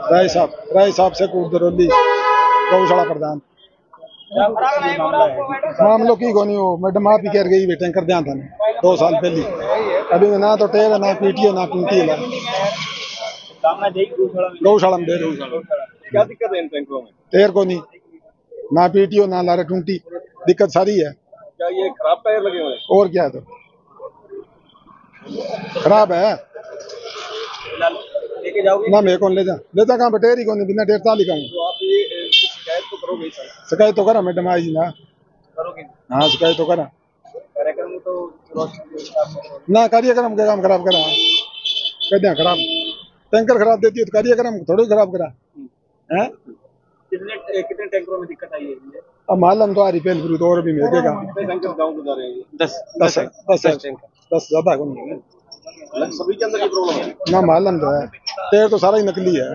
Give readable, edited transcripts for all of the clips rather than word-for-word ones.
राय साहब से दरौली गौशाला प्रधान। मामलों की कोनी हो मैडम आप ही कह गई वे टैंकर दिया था 2 साल पहले। अभी ना तो टेर ना पीटी ना टूटी है गौशाला में दे क्या दिक्कत है इन टैंकरों में? टेर को नहीं ना पीटी ना लारे टूटी दिक्कत सारी है। क्या ये खराब टायर लगे हुए हैं? और क्या तो खराब है लेके जाओगे ना। मैं कौन ले जा कहाँ पे टेर ही कौन बिना टेर ताली कहूँ। तो आप ये शिकायत तो करोगे सर? शिकायत तो करा मैडम आई ना करोगे? हाँ शिकायत तो करा कार्यक्रम तो ना कार्यक्रम का काम खराब करा कहते हैं खराब टैंकर खराब देती है तो कार्यक्रम थोड़ी खराब करा है। कितने टैंकरों में दिक्कत आई है? अब मालूम तो आ रही पहले तो और भी महंगेगा। टैंकर गाँव को जा रहे हैं? 10 ज्यादा को नहीं है सभी के अंदर ये प्रॉब्लम है ना। मालूम तो है टेर तो सारा ही नकली है।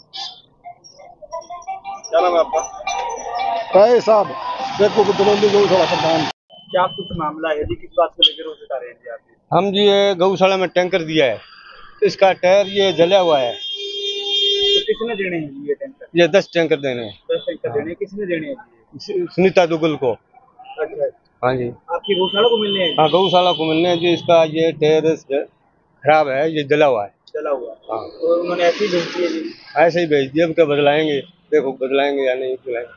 क्या नाम है आपका? राय साहब देखो दरौली गौशाला प्रधान। क्या कुछ मामला है जी? किस बात को लेकर रोज बता रहे हैं जी आप? हम जी ये गौशाला में टैंकर दिया है, इसका टायर ये जला हुआ है। तो किसने देने हैं ये टैंकर? ये 10 टैंकर देने हैं। 10 टैंकर देने हैं। किसने देने हैं? सुनीता दुगल को। अच्छा हाँ जी। आपकी गौशाला को मिलने हैं? हाँ गौशाला को मिलने हैं जी। इसका ये टायर खराब है, ये जला हुआ है। जला हुआ? हाँ। और उन्होंने ऐसे ही भेज दिया जी? ऐसे ही भेज दिया। अब क्या बदलाएंगे, देखो बदलाएंगे या नहीं बदलाएंगे।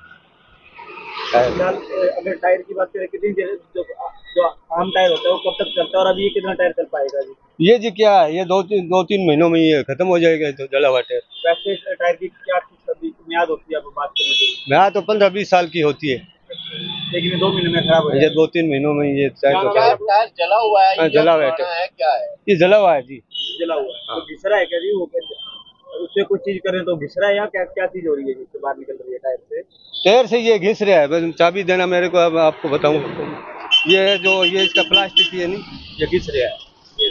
अगर टायर की बात करें कितनी देर जो आम टायर होता है वो कब तक चलता है और अभी ये कितना टायर चल पाएगा जी? ये जी क्या है, ये 2-3 महीनों में ये खत्म हो जाएगा तो जला हुआ टायर। वैसे टायर की क्या मियाद होती है आप बात करें तो? मैं तो 15-20 साल की होती है, लेकिन 2 महीने में खराब हो ये 2-3 महीनों में ये टायर जला हुआ है? जला हुआ है। क्या है ये जला हुआ है जी। जला हुआ है? तो घिस रहा है क्या जी? वो उससे कुछ चीज करें तो घिस रहा है या क्या क्या चीज हो रही है जिससे बाहर निकल रही है टायर से? टायर से ये घिस रहा है। बस चाबी देना मेरे को। अब आपको बताऊं ये जो ये इसका प्लास्टिक ये नहीं ये घिस रहा है।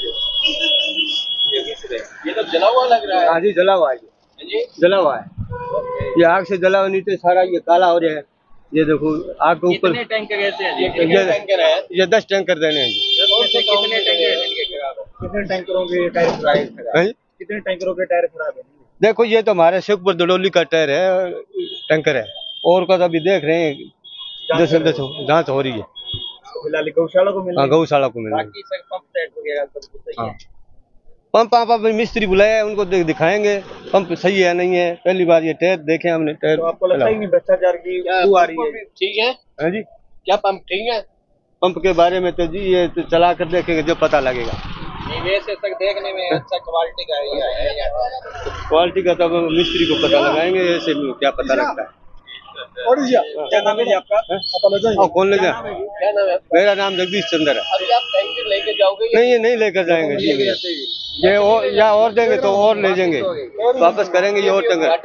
ये घिस रहा है। ये तो जला हुआ लग रहा है। हाँ जी जला हुआ है ये जला हुआ है। ये आग से जला हुआ नीचे सारा ये काला हो रहा है। ये देखो आग के ऊपर कितने टैंकर ऐसे हैं जी? कितने टैंकर है? ये 10 टैंकर देने हैं जी। कितने टैंकर? कितने टैंकरों के टायर खराब है? कितने टैंकरों के टायर खराब है? देखो ये तो हमारे शेखपुर दड़ोली का टायर है, टैंकर है। और का तो अभी देख रहे हैं जांच हो रही है। फिलहाल गौशाला को मिल, हाँ गौशाला को मिल। पंप आप मिस्त्री बुलाया है, उनको दिखाएंगे पंप सही है नहीं है। पहली बार ये टायर देखे हमने। टायर तो आपको लगता है कि भ्रष्टाचार की बू आ रही है? ठीक है। हाँ जी क्या पंप ठीक है? पंप के बारे में तो जी ये तो चला कर देखेंगे जो पता लगेगा। वैसे तक देखने में अच्छा क्वालिटी का है क्वालिटी का तो मिस्त्री को पता लगाएंगे, ऐसे क्या पता लगता है। क्या नाम है जी आपका? कौन ले जाए? क्या नाम है? मेरा नाम जगदीश चंद्र है। अभी आप टैंकर लेके जाओगे? नहीं ये नहीं लेकर जाएंगे जी। ये और या और देंगे तो और ले जाएंगे, वापस करेंगे ये और टैंकर।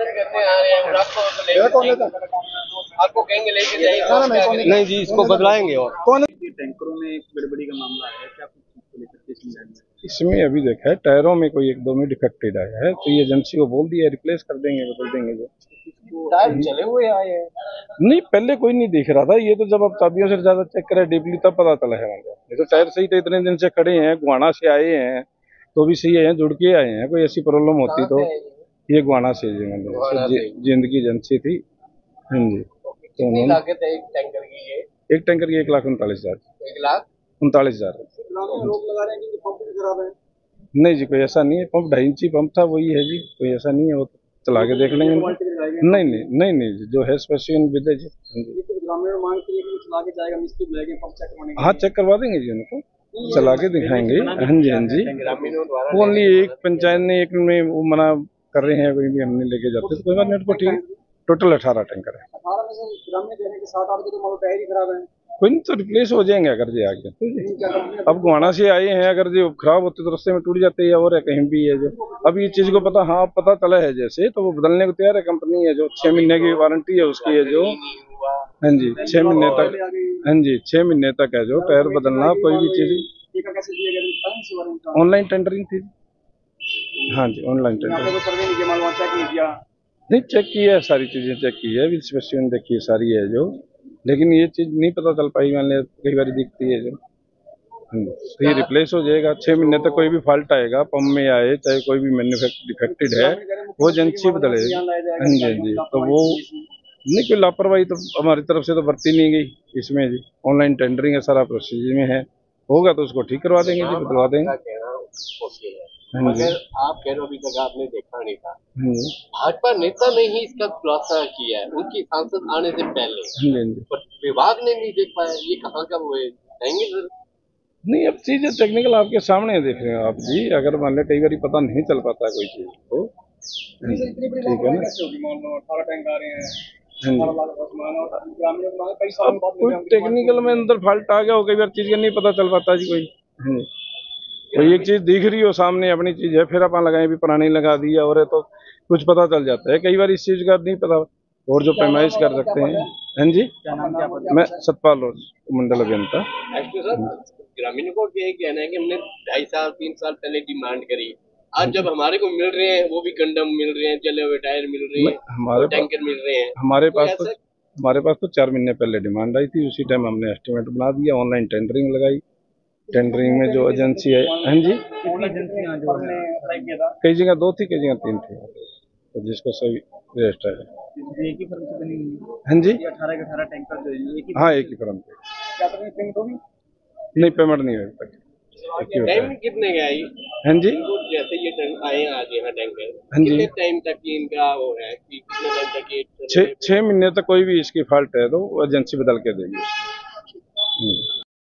आपको कहेंगे लेके जाएंगे? नहीं जी इसको बदलाएंगे। और टैंकरों में एक गड़बड़ी का मामला है, क्या कुछ इसमें अभी देखा है टायरों में कोई 1-2 में डिफेक्टेड आया है तो ये एजेंसी को बोल दिया रिप्लेस कर देंगे, बदल देंगे। जो टायर चले हुए आए हैं? नहीं पहले कोई नहीं दिख रहा था, ये तो जब अब चाबियों से ज्यादा चेक करे डीपली तब पता चला है मुझे। ये तो टायर सही थे, इतने दिन से खड़े हैं, गुआना से आए हैं तो भी सही है, जुड़ के आए हैं। कोई ऐसी प्रॉब्लम होती तो ये गुआना से जिंदगी एजेंसी थी। हाँ जी। तो एक टैंकर की एक टैंकर की 1,39,000। 1,39,000 रोक लगा रहे हैं कि पंप भी खराब है? नहीं जी कोई ऐसा नहीं है। पंप 2.5 इंची पंप था वही है जी, कोई ऐसा नहीं है। वो चला के देख लेंगे। नहीं जी जो है स्पेसिफिकेशन विद है जी। ग्रामीण मांग के लिए चला के जाएगा मिस्त्री बुलाएंगे पंप चेक करवाने? हाँ चेक करवा देंगे जी, उनको चला के दिखाएंगे। हाँ जी ओनली एक पंचायत ने एक में वो मना कर रहे हैं, कोई भी हमने लेके जाते तो कोई बात नहीं। ठीक है टोटल 18 टैंकर है। 18 में से ग्रामीण देने के 7-8 के तो टायर ही खराब है। कोई नहीं तो रिप्लेस हो जाएंगे अगर जी आगे तो जी। अब गुआना से आए हैं, अगर जो खराब होते तो रास्ते में टूट जाते हैं और कहीं भी है जो। अब ये चीज को पता चला है जैसे तो वो बदलने को तैयार है। कंपनी है जो 6 महीने की वारंटी है उसकी है जो। हाँ जी 6 महीने तक। हाँ जी 6 महीने तक है जो टायर बदलना कोई भी चीज। ऑनलाइन टेंडरिंग थी। हाँ जी ऑनलाइन टेंडरिंग नहीं चेक की है, सारी चीजें चेक की है, स्पेसिफिकेशन देखी है सारी है जो। लेकिन ये चीज नहीं पता चल पाई, मान लिया कई बार दिखती है जो। तो ये रिप्लेस हो जाएगा 6 महीने तक। कोई भी फॉल्ट आएगा पंप में आए, चाहे कोई भी मैन्युफैक्चर डिफेक्टेड है, वो एजेंसी बदलेगी। हाँ जी, हाँ जी। तो वो नहीं, कोई लापरवाही तो हमारी तरफ से तो बरती नहीं गई इसमें जी। ऑनलाइन टेंडरिंग है, सारा प्रोसीजर में है, होगा तो उसको ठीक करवा देंगे जी, बदलवा देंगे। हाँ जी, अगर आप कह रहे हो अभी तक आपने देखा नहीं था, हाँ जी, भाजपा नेता ने ही इसका खुलासा किया है उनकी सांसद आने से पहले, हाँ जी, हाँ जी। पर विभाग ने नहीं देख पाया। ये कहाँ का वो है, जाएंगे सर? नहीं, अब चीजें टेक्निकल आपके सामने देख रहे हो आप जी। अगर मान लें कई बार पता नहीं चल पाता कोई चीज तो ठीक है ना। अब कोई टेक्निकल में अंदर फॉल्ट आ गया हो, कई बार चीज का नहीं पता चल पाता जी कोई। कोई एक चीज दिख रही हो सामने, अपनी चीज है, फिर अपन लगाए भी पुरानी लगा दी और है तो कुछ पता चल जाता है। कई बार इस चीज का नहीं पता, और जो पैमाइश कर सकते हैं। हाँ जी, मैं सतपाल और मंडल अभियंता। ग्रामीणों को यही कहना है कि हमने 2.5 साल 3 साल पहले डिमांड करी, आज जब हमारे को मिल रहे हैं, वो भी गंडम मिल रहे हैं, जले हुए टायर मिल रहे हैं, हमारे टैंकर मिल रहे हैं। हमारे पास तो 4 महीने पहले डिमांड आई थी, उसी टाइम हमने एस्टिमेट बना दिया, ऑनलाइन टेंडरिंग लगाई। टेंडरिंग में जो एजेंसी है, हाँ जी, कई जगह 2 थी, कई जगह 3 थी, तो जिसको सही रजिस्टर है। एक ही फर्म से बनी हुई है? हाँ जी, 18 के 18 टैंकर जो है एक ही। हाँ, एक ही फर्म पे। क्या पता पेमेंट होगी? नहीं, पेमेंट नहीं हुई अभी तक। टाइम कितने का है? हाँ जी, जैसे ये आए आज यहाँ टैंकर, हाँ जी, कितने टाइम तक इनका वो है कि कितने टाइम तक ये 6 महीने तक कोई भी इसकी फॉल्ट है तो एजेंसी बदल के देगी।